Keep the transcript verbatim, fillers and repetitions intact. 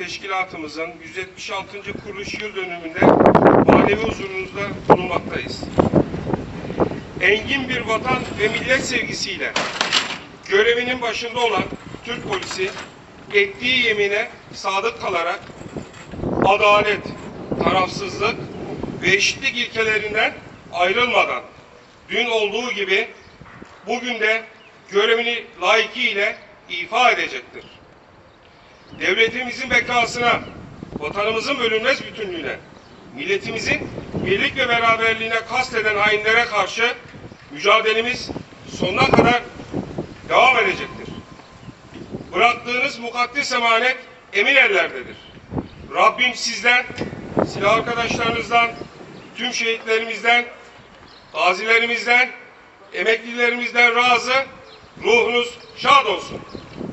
teşkilatımızın yüz yetmiş altıncı kuruluş yıl dönümünde manevi huzurunuzda bulunmaktayız. Engin bir vatan ve millet sevgisiyle görevinin başında olan Türk polisi ettiği yemine sadık kalarak adalet, tarafsızlık ve eşitlik ilkelerinden ayrılmadan dün olduğu gibi bugün de görevini layıkıyla ifa edecektir. Devletimizin bekasına, vatanımızın bölünmez bütünlüğüne, milletimizin birlik ve beraberliğine kasteden hainlere karşı mücadelemiz sonuna kadar devam edecektir. Bıraktığınız mukaddes emanet emin ellerdedir. Rabbim sizden, silah arkadaşlarınızdan, tüm şehitlerimizden, gazilerimizden, emeklilerimizden razı, ruhunuz şad olsun.